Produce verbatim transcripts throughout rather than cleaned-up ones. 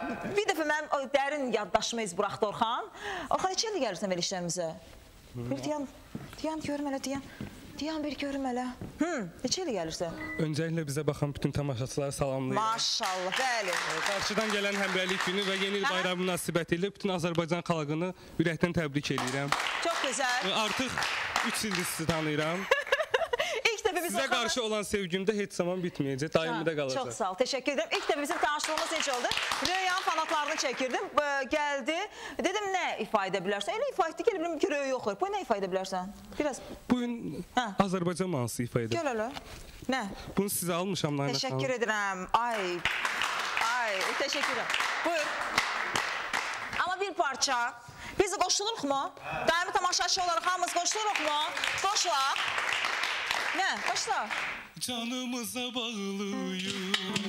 bir dəfə mənim o dərin yaddaşıma iz buraxdı Orxan. Orxan, neçə ildir gəlirsən verilişlərimizə? Bir deyən, deyən görüm elə, deyən. Deyən bir görüm elə. Hı, neçə ildir gəlirsən? Öncəliklə bizə baxan bütün tamaşaçıları salamlayıram. Maşallah, bəli. Qarşıdan gələn həmrəylik günü və yeni il bayramı münasibəti ilə bütün Azərbaycan xalqını ürəkdən təbrik edirəm. Çox gözəl. Artıq üç ildir sizi tanıyıram. Sizə qarşı olan sevgim də heç zaman bitməyəcək, daimi də qalacaq. Çox sağ ol, təşəkkür edirəm. İlk dəfə bizim tanışlığımız necə oldu? Röyanın fanatlarını çəkirdim, gəldi. Dedim, nə ifa edə bilərsən? Elə ifa etdi ki, bilmirəm ki, Röya yox. Bu nə ifa edə bilərsən? Biraz. Bugün Azərbaycan mahnısı ifa edir. Gəl elə. Nə? Bunu sizə almışam. Təşəkkür edirəm. Ay, ay, təşəkkür edirəm. Buyur. Amma bir parça. Biz qoşuluruq mu? Daimi tamaşaçı olaraq hamımız qoşuluruq mu? Qoşulaq. Nə? Başla. Canımıza bağlıyım.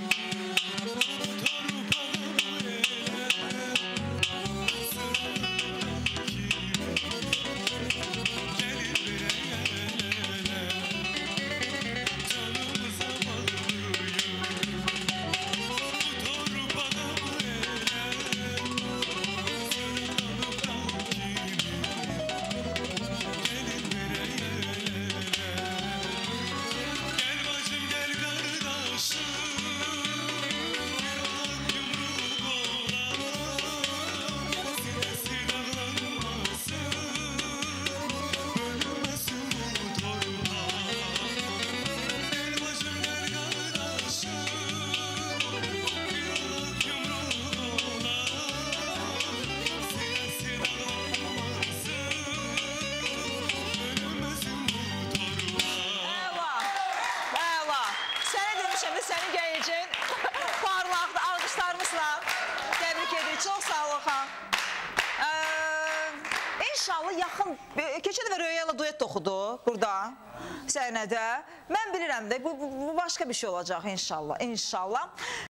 Sənin gələcəyin parlaqdır, alqışlarımızla təbrik edirik. Çox sağ ol Orxan. İnşallah yaxın, keçən dəfə Röya ilə duet oxudu burada, səhnədə. Mən bilirəm də, bu başqa bir şey olacaq inşallah, inşallah.